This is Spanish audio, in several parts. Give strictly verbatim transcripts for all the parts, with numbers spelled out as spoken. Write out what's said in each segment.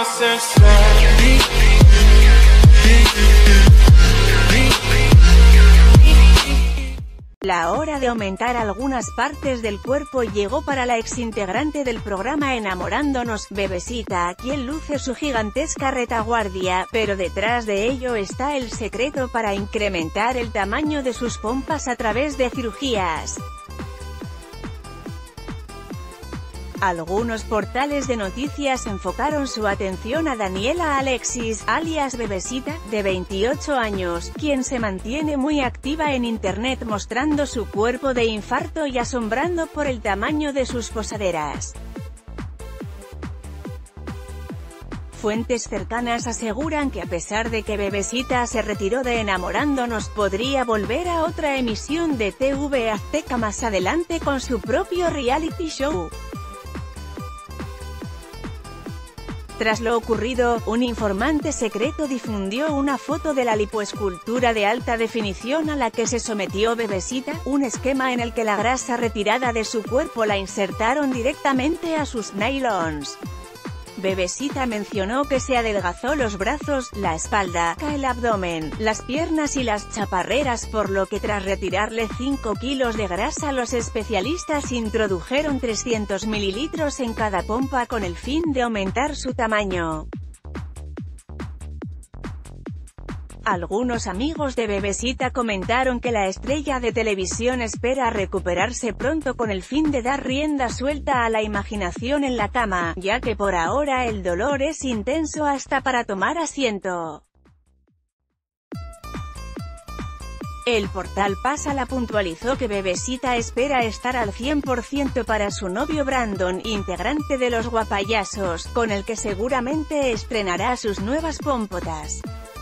La hora de aumentar algunas partes del cuerpo llegó para la exintegrante del programa Enamorándonos, Bebesita, quien luce su gigantesca retaguardia, pero detrás de ello está el secreto para incrementar el tamaño de sus pompas a través de cirugías. Algunos portales de noticias enfocaron su atención a Daniela Alexis, alias Bebesita, de veintiocho años, quien se mantiene muy activa en internet mostrando su cuerpo de infarto y asombrando por el tamaño de sus posaderas. Fuentes cercanas aseguran que a pesar de que Bebesita se retiró de Enamorándonos, podría volver a otra emisión de T V Azteca más adelante con su propio reality show. Tras lo ocurrido, un informante secreto difundió una foto de la lipoescultura de alta definición a la que se sometió Bebesita, un esquema en el que la grasa retirada de su cuerpo la insertaron directamente a sus nylons. Bebesita mencionó que se adelgazó los brazos, la espalda, el abdomen, las piernas y las chaparreras, por lo que tras retirarle cinco kilos de grasa los especialistas introdujeron trescientos mililitros en cada pompa con el fin de aumentar su tamaño. Algunos amigos de Bebesita comentaron que la estrella de televisión espera recuperarse pronto con el fin de dar rienda suelta a la imaginación en la cama, ya que por ahora el dolor es intenso hasta para tomar asiento. El portal Pásala puntualizó que Bebesita espera estar al cien por ciento para su novio Brandon, integrante de Los Guapayasos, con el que seguramente estrenará sus nuevas pompotas.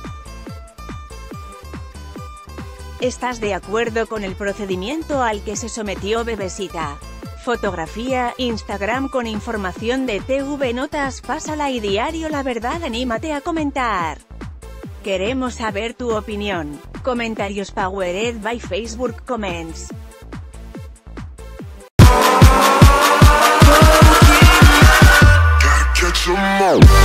¿Estás de acuerdo con el procedimiento al que se sometió Bebesita? Fotografía, Instagram con información de T V Notas, Pásala y Diario La Verdad. Anímate a comentar. Queremos saber tu opinión. Comentarios powered by Facebook Comments. Gotta catch 'em all.